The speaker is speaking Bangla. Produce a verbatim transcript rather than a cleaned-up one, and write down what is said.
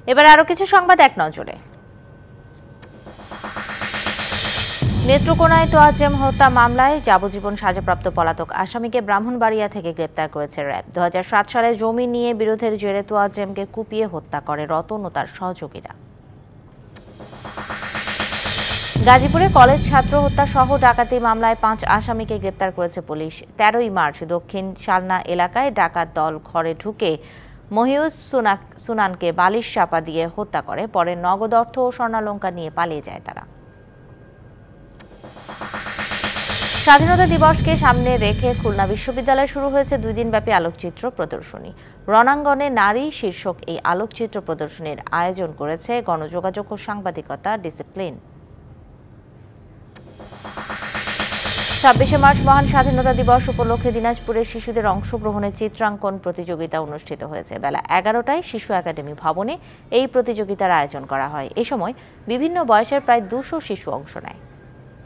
এবার আরো কিছু সংবাদ এক নজরে। নেত্রকোনায় তোয়াজ্জেম হত্যা মামলায় যাবজ্জীবন সাজাপ্রাপ্ত পলাতক আসামিকে ব্রাহ্মণবাড়িয়া থেকে গ্রেপ্তার করেছে র্যাব। দু হাজার সাত সালে জমি নিয়ে বিরোধের জেরে তোয়াজ্জেমকে কুপিয়ে হত্যা করে রতন ও তার সহযোগীরা। গাজীপুরে কলেজ ছাত্র হত্যা সহ ডাকাতি মামলায় পাঁচ আসামিকে গ্রেপ্তার করেছে পুলিশ। তেরোই মার্চ দক্ষিণ শালনা এলাকায় ডাকাত দল ঘরে ঢুকে মহিউজ সুনানকে বালিশ চাপা দিয়ে হত্যা করে। পরে নগদ অর্থ ও স্বর্ণালংকার নিয়ে পালিয়ে যায় তারা। স্বাধীনতা দিবসকে সামনে রেখে খুলনা বিশ্ববিদ্যালয়ে শুরু হয়েছে দুই দিনব্যাপী আলোকচিত্র প্রদর্শনী। রণাঙ্গনে নারী শীর্ষক এই আলোকচিত্র প্রদর্শনীর আয়োজন করেছে গণযোগাযোগ ও সাংবাদিকতা ডিসিপ্লিন। ছাব্বিশে মার্চ মহান স্বাধীনতা দিবস উপলক্ষে দিনাজপুরের শিশুদের অংশগ্রহণে চিত্রাঙ্কন প্রতিযোগিতা অনুষ্ঠিত হয়েছে। বেলা এগারোটায় শিশু একাডেমি ভবনে এই প্রতিযোগিতার আয়োজন করা হয়। এ সময় বিভিন্ন বয়সের প্রায় দুশো শিশু অংশ নেয়।